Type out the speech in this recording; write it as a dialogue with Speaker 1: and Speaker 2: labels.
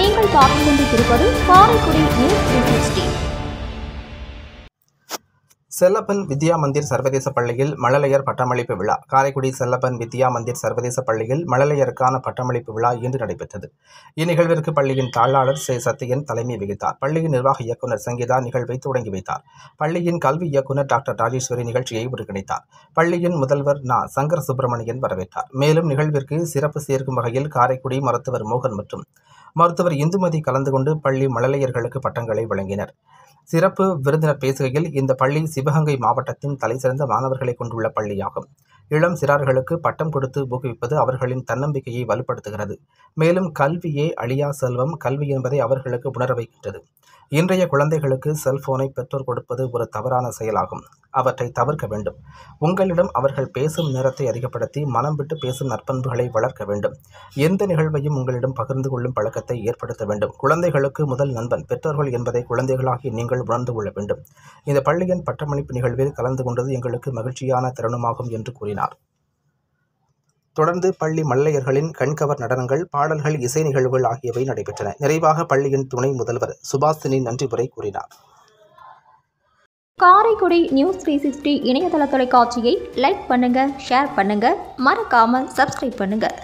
Speaker 1: நீங்கள் பார்த்துக் கொண்டிருப்பது காரைக்குடி நியூஸ் 360.
Speaker 2: செல்லப்பன் வித்யா மந்திர் சர்வதேச பள்ளியில் மழலையர் பட்டமளிப்பு விழா. காரைக்குடி செல்லப்பன் வித்யா மந்திர் சர்வதேச பள்ளியில் மழலையருக்கான பட்டமளிப்பு விழா இன்று நடைபெற்றது. இந்நிகழ்விற்கு பள்ளியின் தாளாளர் சத்யன் தலைமை வகித்தார். பள்ளியின் நிர்வாக இயக்குநர் சங்கீதா நிகழ்வை தொடங்கி வைத்தார். பள்ளியின் கல்வி இயக்குநர் டாக்டர் ராஜேஸ்வரி நிகழ்ச்சியை ஒருங்கிணைத்தார். பள்ளியின் முதல்வர் சங்கர் சுப்பிரமணியன் வரவேற்றார். மேலும் நிகழ்விற்கு சிறப்பு சேர்க்கும் வகையில் காரைக்குடி மருத்துவர் மோகன் மற்றும் மருத்துவர் இந்துமதி கலந்து கொண்டு பள்ளி மழலையர்களுக்கு பட்டங்களை வழங்கினர். சிறப்பு விருந்தினர் பேசுகையில், இந்த பள்ளி சிவகங்கை மாவட்டத்தின் தலைசிறந்த மாணவர்களை கொண்டுள்ள பள்ளியாகும். இளம் சிறார்களுக்கு பட்டம் கொடுத்து ஊக்குவிப்பது அவர்களின் தன்னம்பிக்கையை வலுப்படுத்துகிறது. மேலும் கல்வியே அழியா செல்வம், கல்வி என்பதை அவர்களுக்கு உணர வைக்கின்றது. இன்றைய குழந்தைகளுக்கு செல்போனை பெற்றோர் கொடுப்பது ஒரு தவறான செயலாகும். அவற்றை தவிர்க்க வேண்டும். உங்களிடம் அவர்கள் பேசும் நேரத்தை அதிகப்படுத்தி மனம் விட்டு பேசும் நற்பண்புகளை வளர்க்க வேண்டும். எந்த நிகழ்வையும் உங்களிடம் பகிர்ந்து கொள்ளும் பழக்கத்தை ஏற்படுத்த வேண்டும். குழந்தைகளுக்கு முதல் நண்பன் பெற்றோர்கள் என்பதை குழந்தைகளாகி நீங்கள் உணர்ந்து கொள்ள வேண்டும். இந்த பள்ளியின் பட்டமளிப்பு நிகழ்வில் கலந்து கொண்டது எங்களுக்கு மகிழ்ச்சியான தருணமாகும் என்று கூறினார். தொடர்ந்து பள்ளி மழலையர்களின் கண்கவர் நடனங்கள், பாடல்கள், இசை நிகழ்வுகள் ஆகியவை நடைபெற்றன. நிறைவாக பள்ளியின் துணை முதல்வர் சுபாஷினி நன்றி உரை கூறினார்.
Speaker 1: காரைக்குடி நியூஸ் 360 இணையதள தொலைக்காட்சியை லைக் பண்ணுங்க, ஷேர் பண்ணுங்க, மறக்காம சப்ஸ்கிரைப் பண்ணுங்க.